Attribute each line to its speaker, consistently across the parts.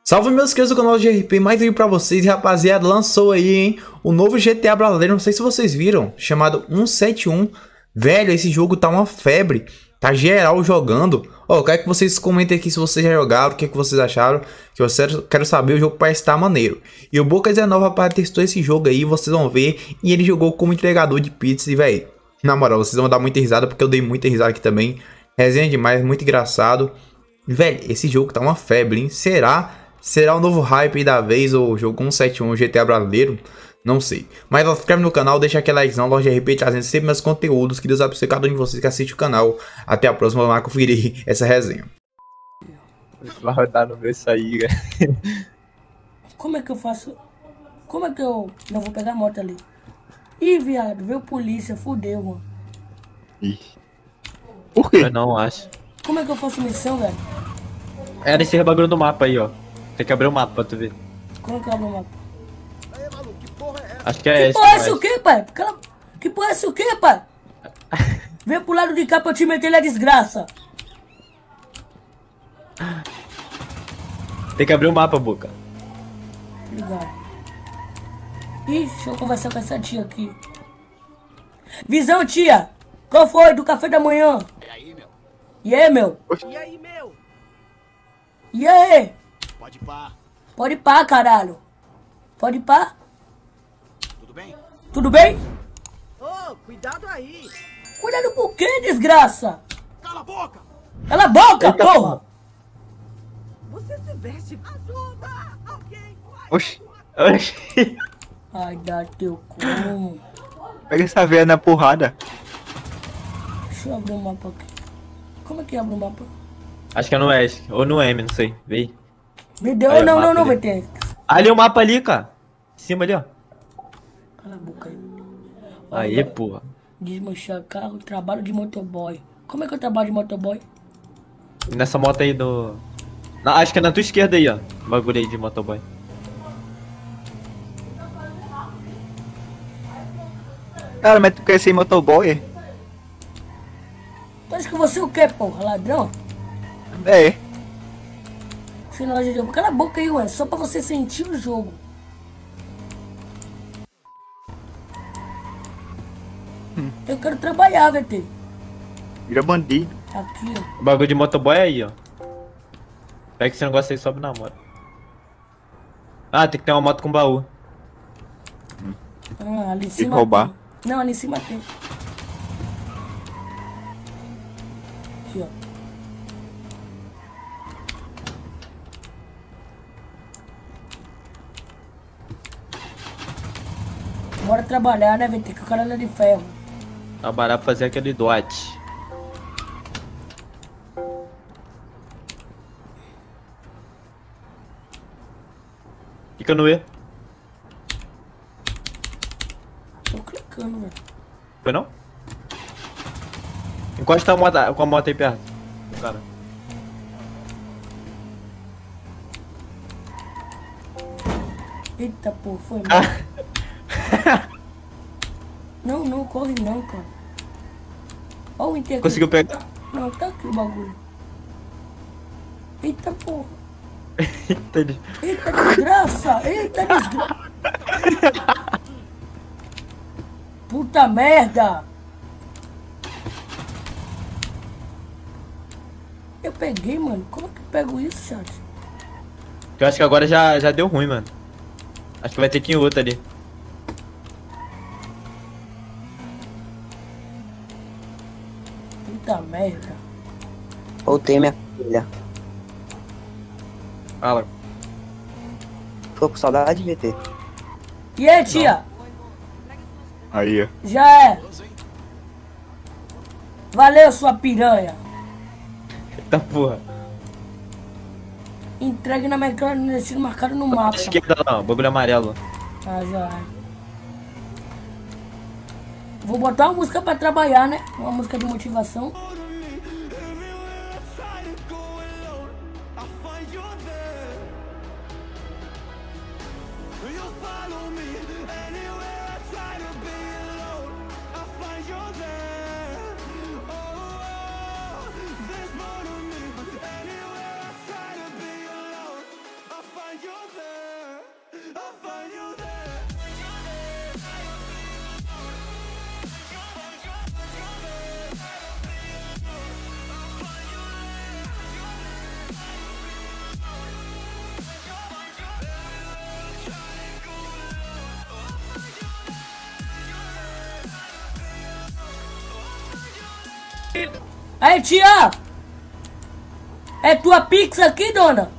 Speaker 1: Salve meus queridos do canal de RP, mais vídeo pra vocês. E rapaziada, lançou aí, hein, o novo GTA brasileiro, não sei se vocês viram, chamado 171. Velho, esse jogo tá uma febre, tá geral jogando. Ó, eu quero que vocês comentem aqui se vocês já jogaram, o que vocês acharam, que eu quero saber, o jogo parece estar maneiro. E o Boca19, rapaz, testou esse jogo aí, vocês vão ver, e ele jogou como entregador de pizza. E velho, na moral, vocês vão dar muita risada, porque eu dei muita risada aqui também. Resenha demais, muito engraçado. Velho, esse jogo tá uma febre, hein? Será o novo hype da vez, o jogo 171 GTA brasileiro? Não sei. Mas se inscreve no canal, deixa aquele likezão, Loja RP trazendo sempre meus conteúdos. Que Deus abençoe cada um de vocês que assiste o canal. Até a próxima, vamos lá conferir essa resenha.
Speaker 2: Vai rodar no meu isso aí, velho.
Speaker 3: Como é que eu faço? Como é que eu não vou pegar a moto ali? Ih, viado, veio polícia, fudeu, mano.
Speaker 2: Ixi. Por quê?
Speaker 4: Eu não acho.
Speaker 3: Como é que eu faço missão, velho?
Speaker 4: É nesse bagulho do mapa aí, ó. Tem que abrir o mapa pra tu ver.
Speaker 3: Como é que eu abro o mapa?
Speaker 4: Acho que é
Speaker 3: Que
Speaker 4: esse.
Speaker 3: porra é essa o quê, pai? Que porra é essa o quê, pai? Vem pro lado de cá pra eu te meter na desgraça.
Speaker 4: Tem que abrir o mapa, Boca.
Speaker 3: Obrigado. Ih, deixa eu conversar com essa tia aqui. Visão, tia! Qual foi do café da manhã?
Speaker 5: E aí, meu?
Speaker 3: E aí, meu?
Speaker 5: E aí, meu?
Speaker 3: E aí?
Speaker 5: Pode pá.
Speaker 3: Pode pá, caralho. Pode pá?
Speaker 5: Tudo bem?
Speaker 3: Tudo bem?
Speaker 6: Ô, cuidado aí!
Speaker 3: Cuidado por quê, desgraça?
Speaker 5: Cala a boca!
Speaker 3: Cala a boca, porra!
Speaker 6: Você se veste... Ajuda! Alguém!
Speaker 2: Oxi.
Speaker 4: Oxi.
Speaker 3: Ai, dá teu cu.
Speaker 2: Pega essa veia na porrada.
Speaker 3: Deixa eu abrir o mapa aqui. Como é que abre o mapa?
Speaker 4: Acho que é no S, ou no M, não sei. Vê.
Speaker 3: Me deu,
Speaker 4: Aí, o
Speaker 3: não,
Speaker 4: mapa
Speaker 3: não,
Speaker 4: ali.
Speaker 3: VT.
Speaker 4: Ali o mapa ali, cara. Em cima ali, ó.
Speaker 3: Cala a boca aí.
Speaker 4: Aí, porra.
Speaker 3: Desmanchar carro, trabalho de motoboy. Como é que eu trabalho de motoboy?
Speaker 4: Nessa moto aí do... acho que é na tua esquerda aí, ó. O bagulho aí de motoboy.
Speaker 2: Cara, mas tu quer ser motoboy?
Speaker 3: Tu acha que você é o quê, porra? Ladrão?
Speaker 2: É.
Speaker 3: Final de jogo. Cala a boca aí, ué. Só pra você sentir o jogo. Eu quero trabalhar, VT.
Speaker 2: Vira bandido.
Speaker 3: Aqui, ó.
Speaker 4: O bagulho de motoboy é aí, ó. Pega esse negócio aí e sobe na moto. Ah, tem que ter uma moto com baú.
Speaker 3: Ah, ali em
Speaker 2: que
Speaker 3: cima
Speaker 2: roubar.
Speaker 3: tem. Não, ali em cima tem. Aqui, ó. Bora trabalhar, né, VT? Que o cara não é de ferro.
Speaker 4: Trabalhar pra fazer aquele dote. Fica no E.
Speaker 3: Tô clicando, velho.
Speaker 4: Foi não? Encosta com a moto aí perto. Cara.
Speaker 3: Eita, pô, foi mal.
Speaker 4: Ah,
Speaker 3: Não, não, corre não, cara. Olha o inteiro.
Speaker 4: conseguiu pegar?
Speaker 3: Não, tá aqui o bagulho. Eita, porra.
Speaker 4: Entendi.
Speaker 3: Eita, desgraça. Eita, desgraça. Puta merda. Eu peguei, mano. Como é que eu pego isso, chat?
Speaker 4: Eu acho que agora já deu ruim, mano. Acho que vai ter que ir outra ali.
Speaker 3: Puta merda.
Speaker 7: Voltei, minha filha.
Speaker 4: Fala.
Speaker 7: Ficou com saudade, GT?
Speaker 3: E aí, tia?
Speaker 2: Aí, ó.
Speaker 3: Já é. Valeu, sua piranha.
Speaker 4: Eita porra.
Speaker 3: Entregue na minha no destino marcado no mapa.
Speaker 4: Esquerda não, bagulho amarelo.
Speaker 3: Ah, já é. Vou botar uma música pra trabalhar, né? Uma música de motivação.
Speaker 8: I find
Speaker 3: Aí, tia! É tua pizza aqui, dona?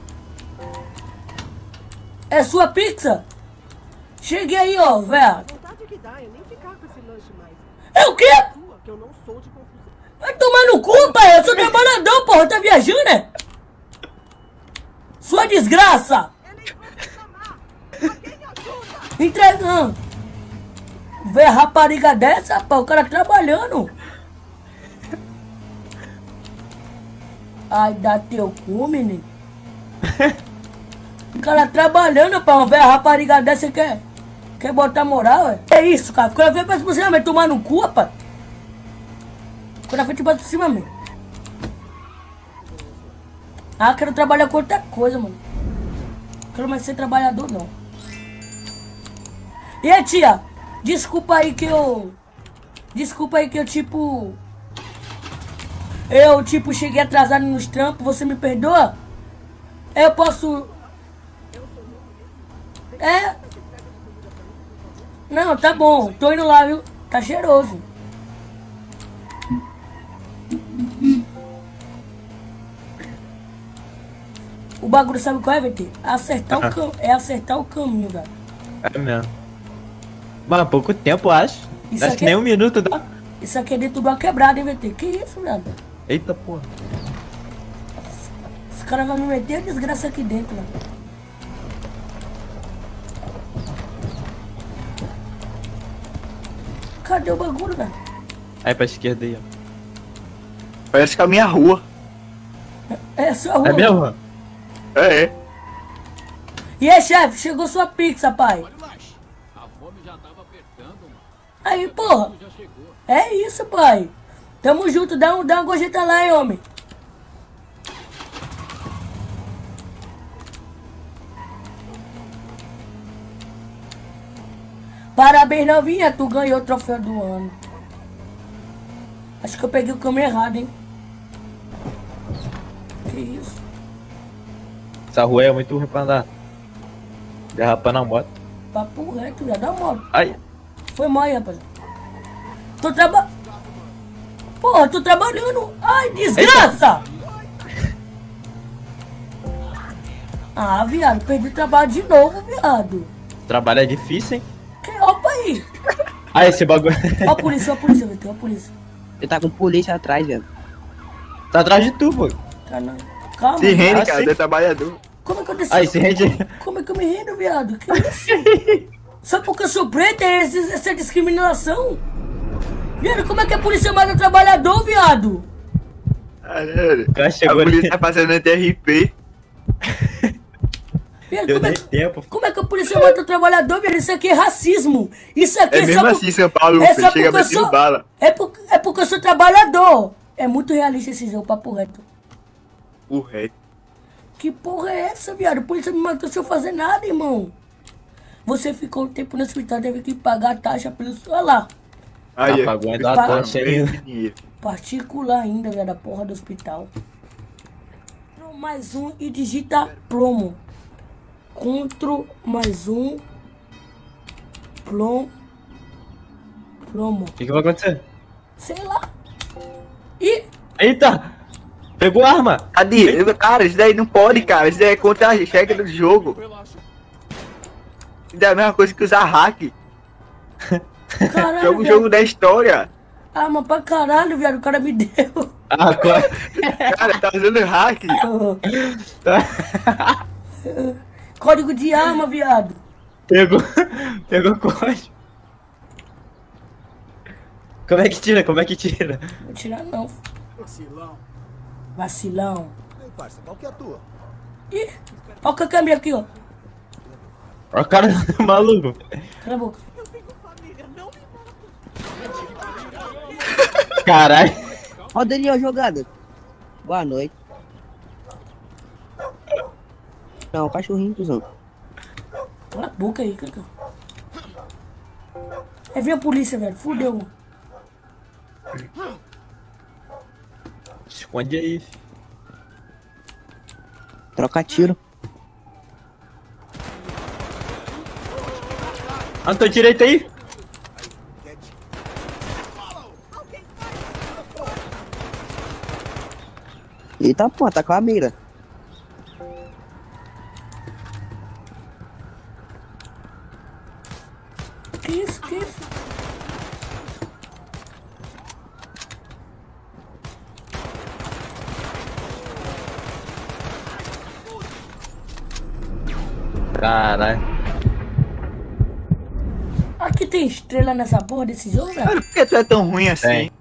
Speaker 3: É sua pizza? Cheguei aí, ó, velho.
Speaker 6: Vontade que dá é nem ficar com esse lanche mais.
Speaker 3: É o quê?
Speaker 6: Sua, que eu não sou de confusão.
Speaker 3: Vai tomar no cu, pai. Eu sou trabalhador, porra. Tá viajando, né? Sua desgraça.
Speaker 6: Eles vão te chamar. Alguém me ajuda.
Speaker 3: Entregando. Vê a rapariga dessa, rapaz. O cara trabalhando. Ai, dá teu cu, menino. O cara trabalhando, rapaz. Vê a rapariga dessa quer botar moral, é? É isso, cara. Quando vem pra cima, vai tomar no cu, rapaz. Quando a frente bate por cima, meu. Ah, quero trabalhar com outra coisa, mano. Quero mais ser trabalhador, não. E aí, tia? Desculpa aí que eu, tipo... Eu, tipo, cheguei atrasado nos trampos. Você me perdoa? Eu posso... É? Não, tá bom. Tô indo lá, viu? Tá cheiroso. O bagulho sabe qual é, VT? Acertar o caminho, velho.
Speaker 4: É mesmo. Mano, pouco tempo, acho.
Speaker 3: Isso
Speaker 4: Acho
Speaker 3: aqui
Speaker 4: que nem um minuto dá.
Speaker 3: Isso aqui é dentro de uma quebrada, hein, VT? Que isso, velho?
Speaker 4: Eita porra.
Speaker 3: Esse cara vai me meter a desgraça aqui dentro, velho. Cadê o bagulho, velho?
Speaker 4: Aí pra esquerda aí, ó.
Speaker 2: Parece que é a minha rua.
Speaker 3: É sua rua.
Speaker 4: É mesmo?
Speaker 2: É.
Speaker 3: E aí, chefe, chegou sua pizza, pai.
Speaker 5: Olha o lanche. A fome já tava apertando, mano.
Speaker 3: Aí, porra.
Speaker 5: Já chegou.
Speaker 3: É isso, pai. Tamo junto, dá uma gorjeta lá, hein, homem. Parabéns, novinha, tu ganhou o troféu do ano. Acho que eu peguei o caminho errado, hein. Que isso?
Speaker 4: Essa rua é muito ruim pra andar. Derrapando a moto.
Speaker 3: Papo reto, já dá moto.
Speaker 4: Ai.
Speaker 3: Foi mal aí, rapaz. Tô trabalhando. Porra, tô trabalhando. Ai, desgraça! Ah, viado, perdi o trabalho de novo, viado.
Speaker 4: Trabalho é difícil, hein?
Speaker 3: Opa aí.
Speaker 4: Ah, esse bagulho.
Speaker 3: Ó a polícia, VT, ó a polícia.
Speaker 7: Ele tá com polícia atrás, velho.
Speaker 4: Tá atrás de tu, pô.
Speaker 3: Calma, calma.
Speaker 2: Se rende,
Speaker 4: Ah,
Speaker 2: cara,
Speaker 4: sim.
Speaker 2: você é trabalhador.
Speaker 3: Como é que eu desci?
Speaker 4: Aí, se rende.
Speaker 3: Como é que eu me rendo, viado? Que isso? Só porque eu sou preta é essa discriminação? Viado, como é que a polícia mata o trabalhador, viado?
Speaker 2: Caralho.
Speaker 4: O cara
Speaker 2: A
Speaker 4: chegou ali.
Speaker 2: polícia tá fazendo TRP.
Speaker 3: Viado,
Speaker 4: Deu
Speaker 3: como, é
Speaker 4: 10 tempo.
Speaker 3: como é que a polícia mata o trabalhador, viado? Isso aqui é racismo. Isso aqui
Speaker 2: É mesmo
Speaker 3: só
Speaker 2: assim em São Paulo,
Speaker 3: é
Speaker 2: você
Speaker 3: só
Speaker 2: chega
Speaker 3: porque eu
Speaker 2: batendo
Speaker 3: sou...
Speaker 2: bala.
Speaker 3: É porque eu sou trabalhador. É muito realista esse jogo, papo reto.
Speaker 2: O resto.
Speaker 3: Que porra é essa, viado? A polícia me matou sem eu fazer nada, irmão. Você ficou um tempo no hospital, teve que pagar a taxa pelo... Olha lá.
Speaker 2: Aí,
Speaker 4: Tá pagando
Speaker 3: a
Speaker 4: taxa ainda.
Speaker 3: Particular ainda, velho, da porra do hospital. Mais um e digita plomo. Ctrl mais um. Plomo.
Speaker 4: O que vai acontecer?
Speaker 3: Sei lá. Ih,
Speaker 4: Eita! Pegou a arma!
Speaker 2: Cadê? Cara, isso daí não pode, cara. Isso daí é contra a regra do jogo. Isso daí é a mesma coisa que usar hack.
Speaker 3: caralho,
Speaker 2: Jogo o
Speaker 3: viado.
Speaker 2: jogo da história.
Speaker 3: Arma pra caralho, viado. O cara me deu.
Speaker 4: Ah, qual?
Speaker 2: Cara, tá usando hack.
Speaker 3: Código de arma, viado.
Speaker 4: Pegou o código. Como é que tira? Como é que tira?
Speaker 3: Vou tirar não.
Speaker 5: Vacilão.
Speaker 3: Vacilão.
Speaker 5: Ei, parça, qual que é a tua?
Speaker 3: Ih, ó o câmbio aqui, ó.
Speaker 4: Olha o cara do maluco.
Speaker 3: Cala a boca.
Speaker 6: Eu tenho família, não me
Speaker 4: Caralho.
Speaker 7: Ó o Daniel jogada. Boa noite. Não, cachorrinho, cuzão.
Speaker 3: Cala a boca aí, Cacau. É, vem a polícia, velho. Fudeu.
Speaker 4: Esconde aí.
Speaker 7: Troca tiro.
Speaker 4: Ah, tô direito aí.
Speaker 7: Eita, pô, tá com a mira.
Speaker 3: Que isso, que isso?
Speaker 4: Caralho.
Speaker 3: Aqui tem estrela nessa porra desse jogo, velho?
Speaker 2: Mano, por que tu é tão ruim assim?
Speaker 4: Tem.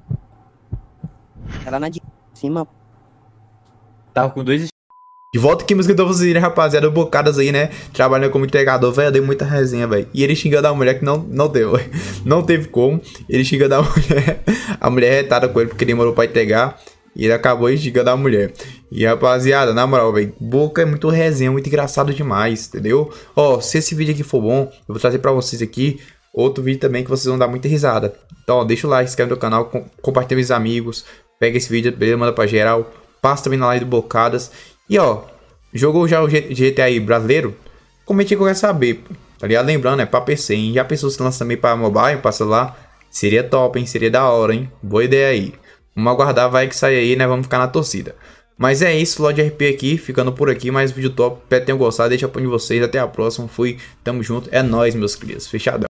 Speaker 7: Ela na de cima.
Speaker 4: Tava com 2
Speaker 1: De volta aqui, meus queridos vocês, rapaziada, bocadas aí, né? Trabalhando como entregador, velho, dei muita resenha, velho. E ele xingando a mulher que não deu, véio. Não teve como. Ele xingando a mulher. A mulher é retada com ele porque demorou pra entregar. E ele acabou xingando a mulher. E rapaziada, na moral, velho, Boca é muito resenha, muito engraçado demais, entendeu? Ó, se esse vídeo aqui for bom, eu vou trazer pra vocês aqui outro vídeo também que vocês vão dar muita risada. Então, ó, deixa o like, se inscreve no canal, compartilha com os amigos. Pega esse vídeo, beleza? Manda pra geral. Passa também na live do Bocadas. E ó, jogou já o GTA aí brasileiro? Comente aí que eu quero saber, pô. Tá ligado? Lembrando, é pra PC, hein? Já pensou se lança também pra mobile, pra celular? Seria top, hein? Seria da hora, hein? Boa ideia aí. Vamos aguardar, vai que sai aí, né? Vamos ficar na torcida. Mas é isso, Lorde RP aqui, ficando por aqui. Mais vídeo top. Espero que tenham gostado. Deixa a opinião de vocês. Até a próxima. Fui, tamo junto. É nóis, meus queridos. Fechadão.